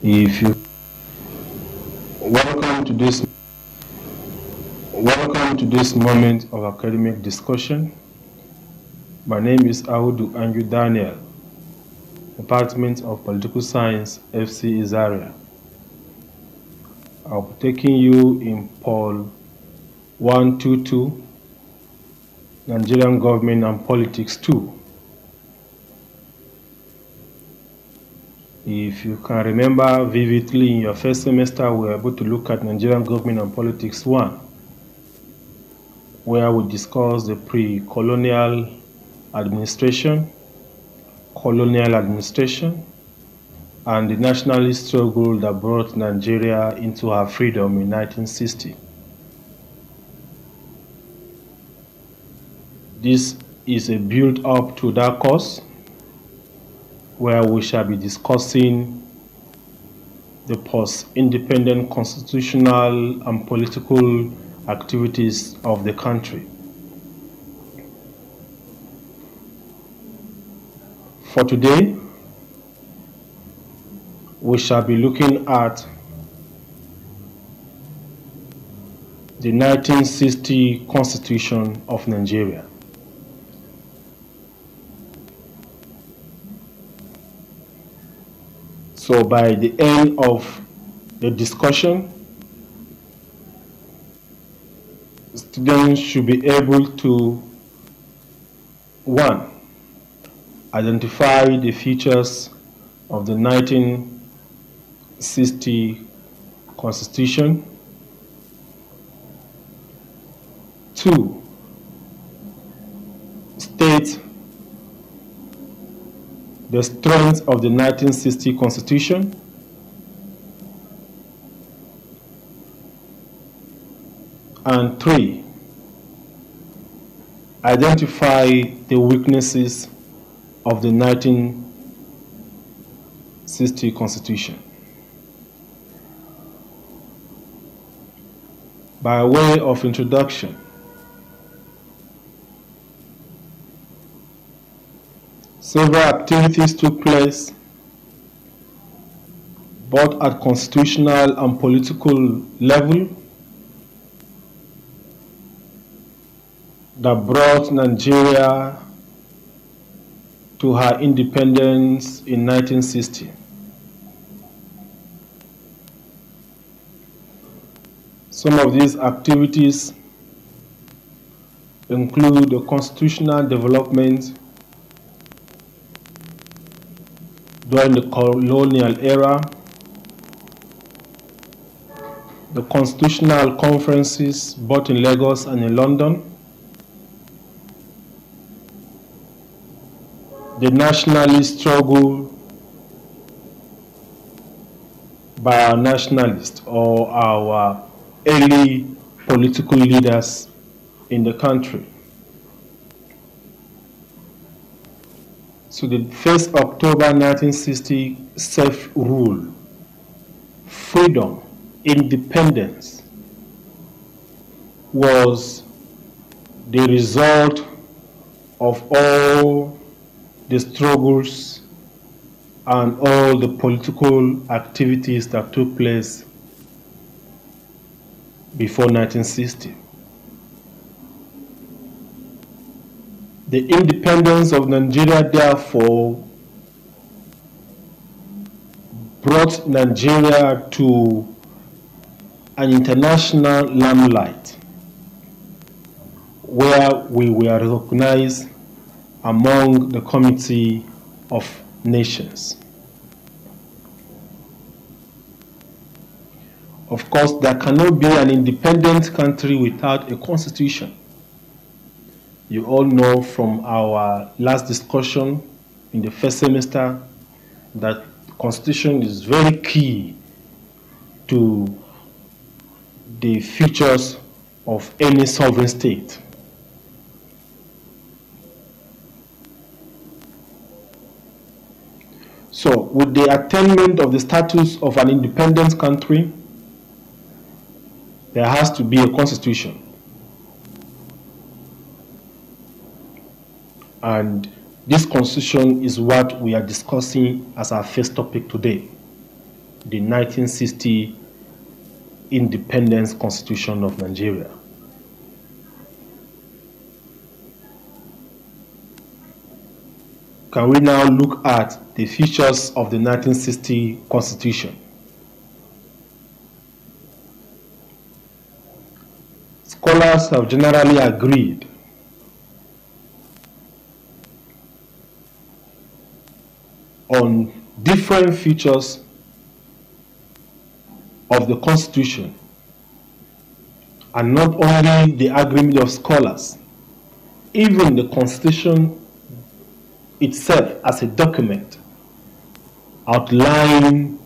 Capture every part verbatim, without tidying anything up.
If you welcome to this welcome to this moment of academic discussion. My name is Audu Anju Daniel, Department of Political Science, F C Zaria. I'll be taking you in Poll one twenty-two, Nigerian Government and Politics two. If you can remember vividly, in your first semester, we were able to look at Nigerian Government and Politics one, where we discussed the pre-colonial administration, colonial administration, and the nationalist struggle that brought Nigeria into her freedom in nineteen sixty. This is a build-up to that course, where we shall be discussing the post-independent constitutional and political activities of the country. For today, we shall be looking at the nineteen sixty Constitution of Nigeria. So by the end of the discussion, students should be able to, one, identify the features of the nineteen sixty Constitution. Two, state the strength of the nineteen sixty Constitution. And three, identify the weaknesses of the nineteen sixty Constitution. By way of introduction, several activities took place both at constitutional and political level that brought Nigeria to her independence in nineteen sixty. Some of these activities include the constitutional development during the colonial era, the constitutional conferences both in Lagos and in London, the nationalist struggle by our nationalists or our early political leaders in the country. So the first October nineteen sixty self-rule, freedom, independence was the result of all the struggles and all the political activities that took place before nineteen sixty. The independence of Nigeria, therefore, brought Nigeria to an international limelight where we were recognized among the Committee of Nations. Of course, there cannot be an independent country without a constitution. You all know from our last discussion in the first semester that the constitution is very key to the features of any sovereign state. So, with the attainment of the status of an independent country, there has to be a constitution. And this constitution is what we are discussing as our first topic today. the nineteen sixty Independence Constitution of Nigeria. Can we now look at the features of the nineteen sixty Constitution? Scholars have generally agreed on different features of the Constitution, and not only the agreement of scholars, even the Constitution itself as a document outlining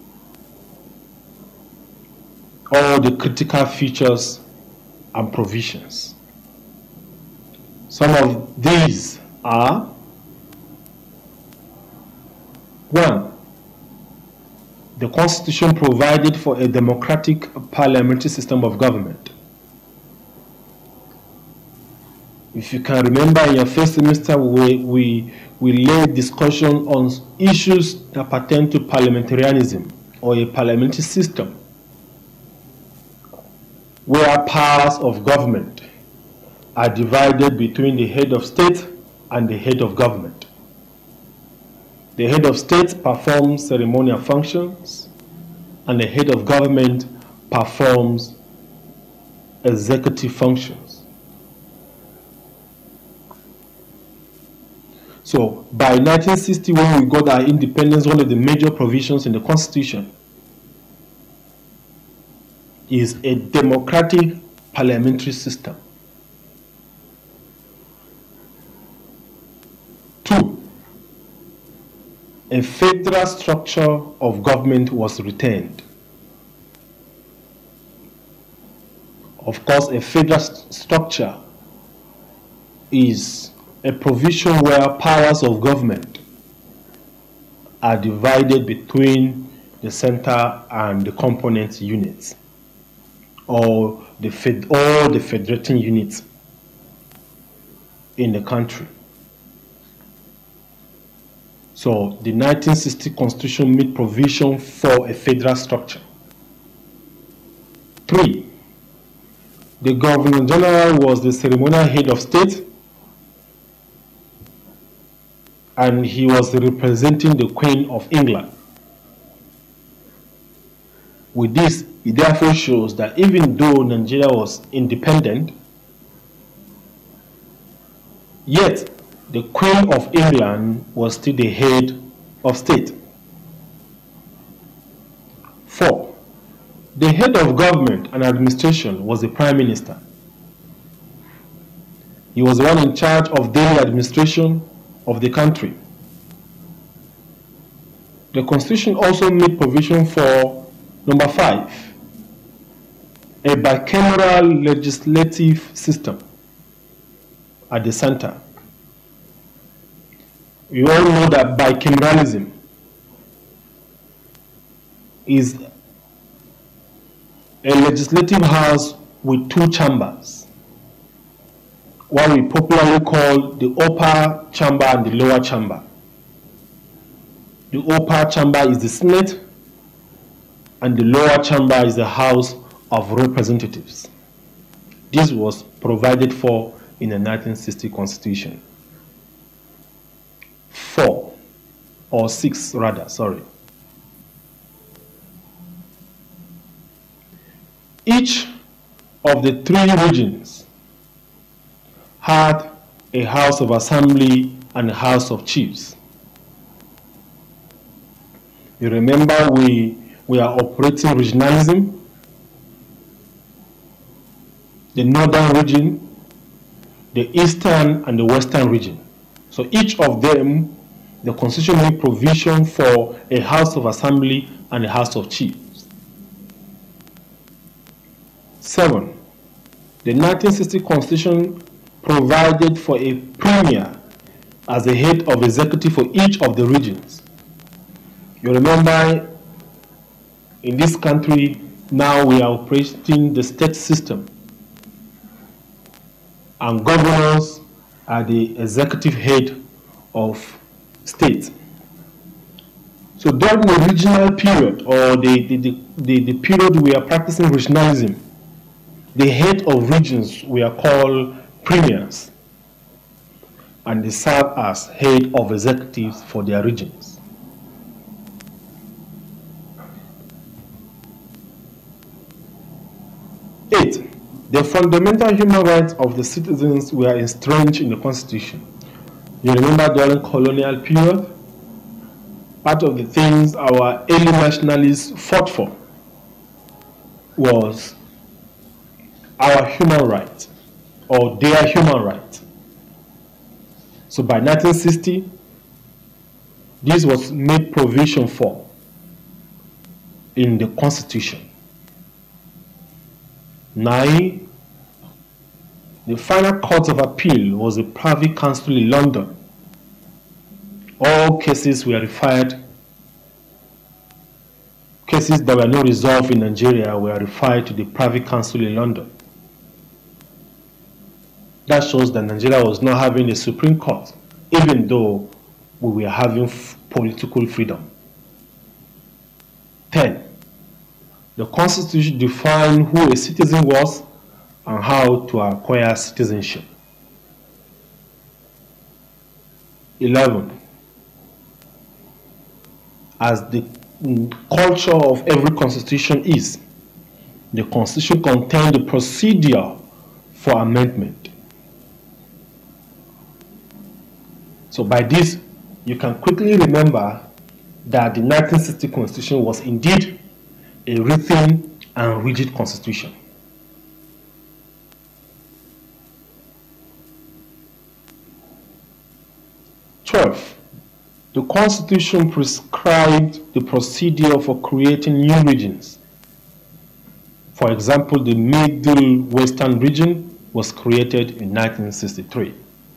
all the critical features and provisions. Some of these are: one, the Constitution provided for a democratic parliamentary system of government. If you can remember, in your first semester, we, we, we laid discussion on issues that pertain to parliamentarianism, or a parliamentary system, where powers of government are divided between the head of state and the head of government. The head of state performs ceremonial functions, and the head of government performs executive functions. So by nineteen sixty, when we got our independence, one of the major provisions in the Constitution is a democratic parliamentary system. Two, a federal structure of government was retained. Of course, a federal st- structure is a provision where powers of government are divided between the center and the component units, or the fed, or the federating units in the country. So the nineteen sixty Constitution made provision for a federal structure. Three, the Governor General was the ceremonial head of state, and he was representing the Queen of England. With this, it therefore shows that even though Nigeria was independent, yet the Queen of England was still the head of state. Four, the head of government and administration was the Prime Minister. He was the one in charge of daily administration of the country. The Constitution also made provision for number five, a bicameral legislative system at the center. You all know that bicameralism is a legislative house with two chambers, what we popularly call the upper chamber and the lower chamber. The upper chamber is the Senate, and the lower chamber is the House of Representatives. This was provided for in the nineteen sixty Constitution. Four, or six rather, sorry. Each of the three regions had a House of Assembly and a House of Chiefs. You remember we, we are operating regionalism. The northern region, the eastern and the western region. So each of them, the Constitution made provision for a House of Assembly and a House of Chiefs. Seven, the nineteen sixty Constitution provided for a premier as the head of executive for each of the regions. You remember, in this country, now we are operating the state system, and governors are the executive head of state. So during the regional period, or the, the, the, the, the period we are practicing regionalism, the head of regions were called premiers, and they serve as head of executives for their regions. Eight, the fundamental human rights of the citizens were entrenched in the Constitution. You remember during colonial period, part of the things our early nationalists fought for was our human rights, or their human rights. So by nineteen sixty, this was made provision for in the Constitution. Nine, the final court of appeal was a privy council in London. All cases were referred, cases that were not resolved in Nigeria were referred to the privy council in London. That shows that Nigeria was not having a Supreme Court, even though we were having political freedom. Ten, the Constitution defined who a citizen was and how to acquire citizenship. Eleven, as the culture of every constitution is, the Constitution contained the procedure for amendment. So by this, you can quickly remember that the nineteen sixty Constitution was indeed a written and rigid constitution. Twelve, the Constitution prescribed the procedure for creating new regions. For example, the Middle Western region was created in nineteen sixty-three.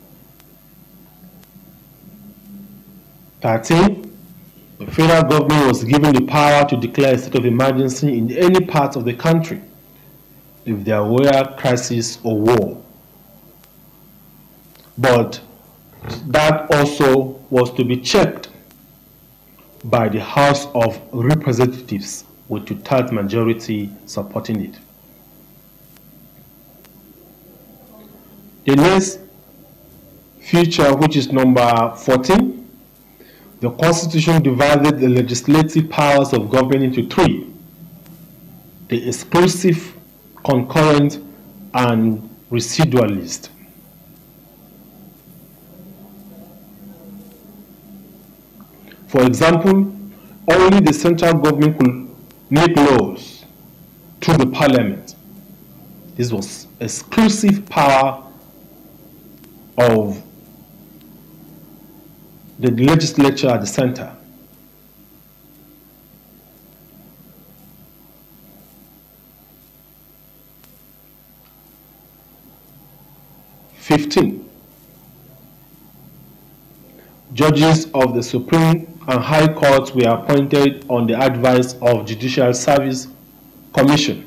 thirteen, the federal government was given the power to declare a state of emergency in any part of the country if there were crisis or war. But that also was to be checked by the House of Representatives with two-thirds majority supporting it. The next feature, which is number fourteen, the Constitution divided the legislative powers of government into three: the exclusive, concurrent, and residualist. For example, only the central government could make laws through the parliament. This was exclusive power of the legislature at the center. Fifteen, judges of the Supreme and High Courts were appointed on the advice of Judicial Service Commission.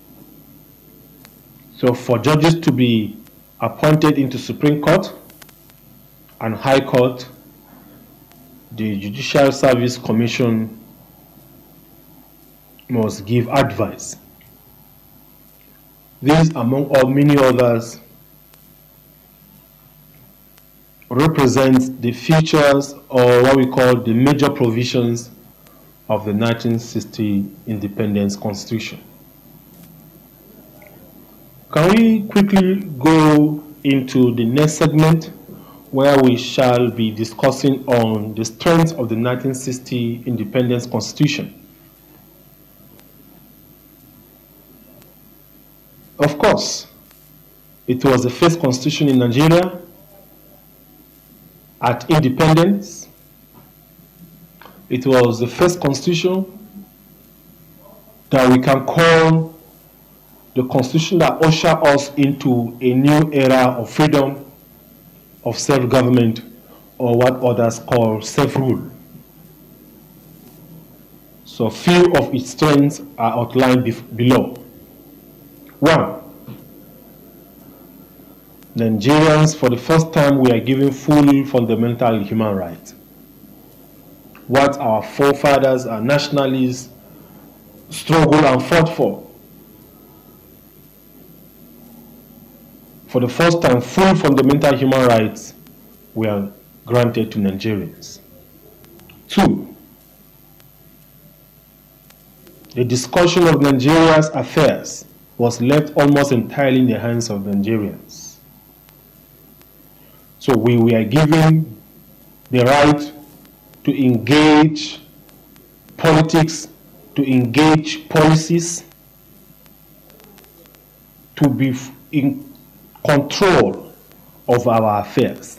So for judges to be appointed into Supreme Court and High Court, the Judicial Service Commission must give advice. These, among all many others, represents the features, or what we call the major provisions, of the nineteen sixty Independence Constitution. Can we quickly go into the next segment, where we shall be discussing on the strength of the nineteen sixty Independence Constitution? Of course, it was the first constitution in Nigeria at independence. It was the first constitution that we can call the constitution that ushered us into a new era of freedom, of self-government, or what others call self-rule. So few of its strengths are outlined below. One, Nigerians, for the first time, we are given full fundamental human rights. what our forefathers and nationalists struggled and fought for. For the first time, full fundamental human rights were granted to Nigerians. Two, the discussion of Nigeria's affairs was left almost entirely in the hands of Nigerians. So we were given the right to engage politics, to engage policies, to be in control of our affairs.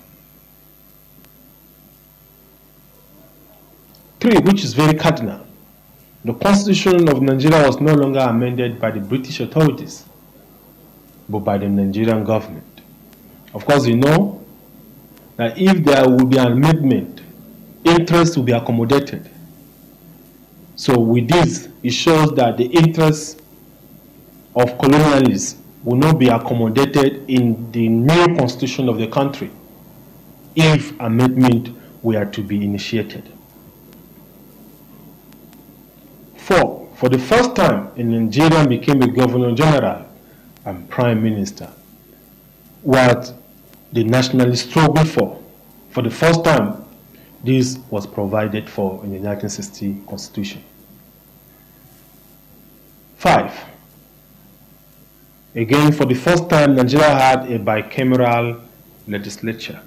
Three, which is very cardinal, the Constitution of Nigeria was no longer amended by the British authorities, but by the Nigerian government. Of course, you know that if there will be an amendment, interests will be accommodated. So with this, it shows that the interests of colonialists will not be accommodated in the new constitution of the country if amendment were to be initiated. Four, for the first time, a Nigerian became a governor general and prime minister. What the nationalists struggled for, for the first time, this was provided for in the nineteen sixty Constitution. Five, again, for the first time, Nigeria had a bicameral legislature.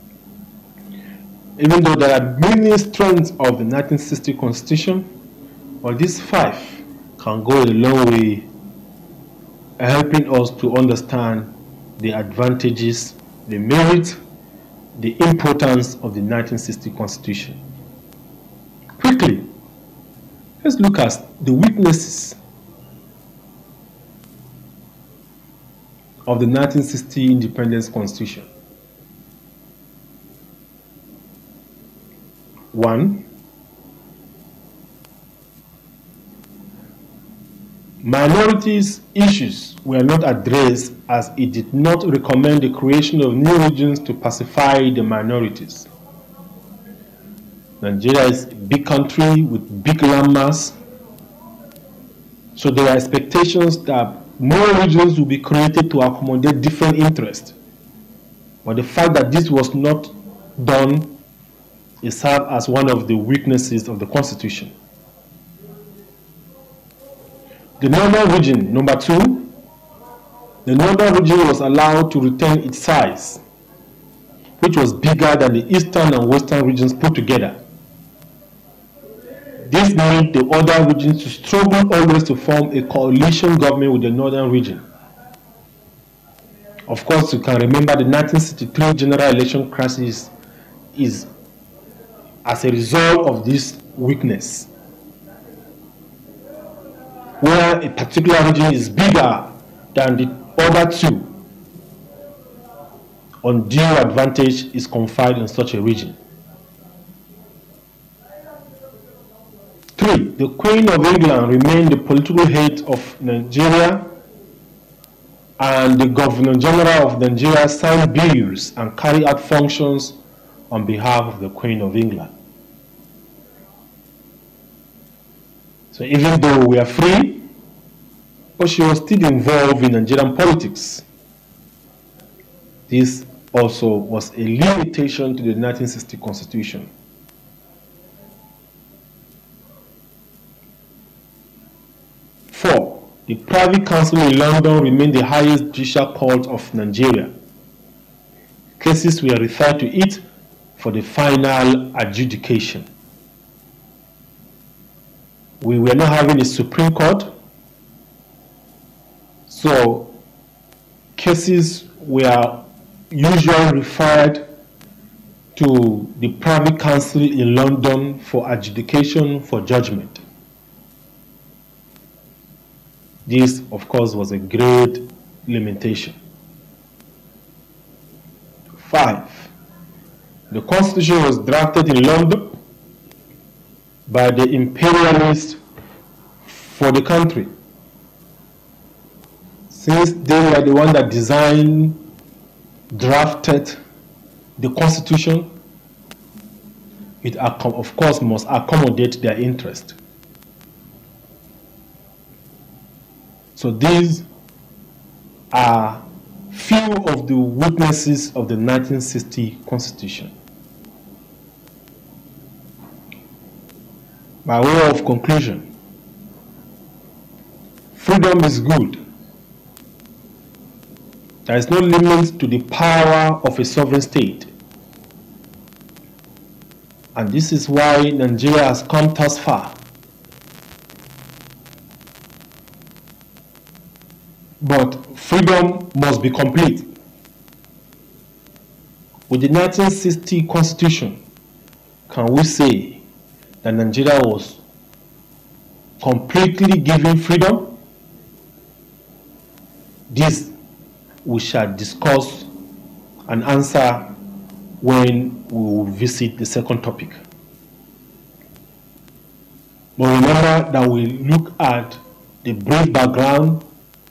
Even though there are many strengths of the nineteen sixty Constitution, but these five can go a long way helping us to understand the advantages, the merit, the importance of the nineteen sixty Constitution. Quickly, let's look at the weaknesses of the nineteen sixty Independence Constitution. One, minorities issues were not addressed as it did not recommend the creation of new regions to pacify the minorities. Nigeria is a big country with big landmass, so there are expectations that more regions will be created to accommodate different interests. But the fact that this was not done is served as one of the weaknesses of the Constitution. The Northern region, number two, the Northern region was allowed to retain its size, which was bigger than the Eastern and Western regions put together. This made the other regions to struggle always to form a coalition government with the Northern region. Of course, you can remember the nineteen sixty-three general election crisis is as a result of this weakness, where a particular region is bigger than the other two, undue advantage is conferred in such a region. Three, the Queen of England remained the political head of Nigeria, and the Governor General of Nigeria signed bills and carried out functions on behalf of the Queen of England. So even though we are free, but she was still involved in Nigerian politics. This also was a limitation to the nineteen sixty Constitution. Four, the Privy Council in London remained the highest judicial court of Nigeria. Cases were referred to it for the final adjudication. We were not having a Supreme Court, so cases were usually referred to the Privy Council in London for adjudication for judgment. This, of course, was a great limitation. Five, the Constitution was drafted in London by the imperialists for the country. Since they were the one that designed, drafted the Constitution, it of course must accommodate their interest. So these are few of the weaknesses of the nineteen sixty Constitution. By way of conclusion, freedom is good. There is no limit to the power of a sovereign state. And this is why Nigeria has come thus far. But freedom must be complete. With the nineteen sixty Constitution, can we say that Nigeria was completely given freedom? This we shall discuss and answer when we will visit the second topic. But remember that we look at the brief background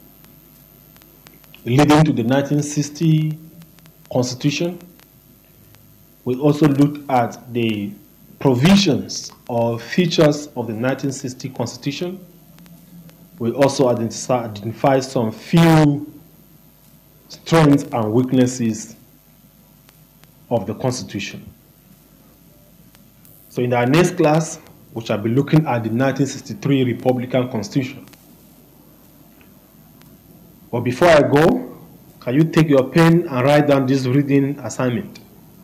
leading to the nineteen sixty Constitution. We also looked at the provisions or features of the nineteen sixty Constitution. We also identify, identify some few strengths and weaknesses of the Constitution. So in our next class, we shall be looking at the nineteen sixty-three Republican Constitution. But before I go, can you take your pen and write down this reading assignment?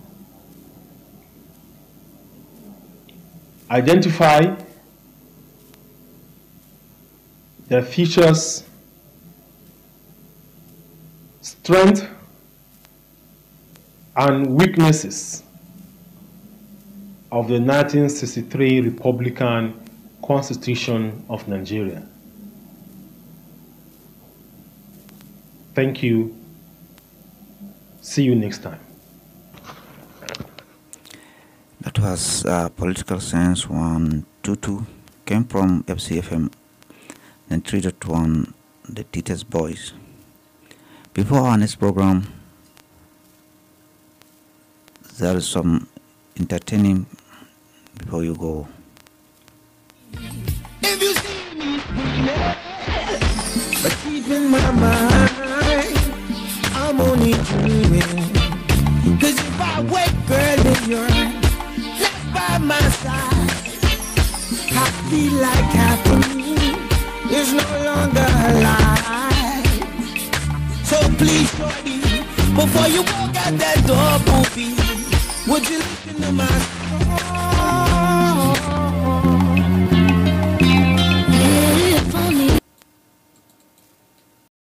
Identify the features, strengths, and weaknesses of the nineteen sixty-three Republican Constitution of Nigeria. Thank you. See you next time. That was uh, Political Science one twenty-two, came from F C F M ninety-three point one, the Teachers Boys. Before our next program, there is some entertaining before you go. If you see me, but keep in my mind, I'm only dreaming. Cause if I wake, girl, in your left by my side, I feel like half of me is no longer alive. So please, shorty, before you walk out that door, poopy, would you look into my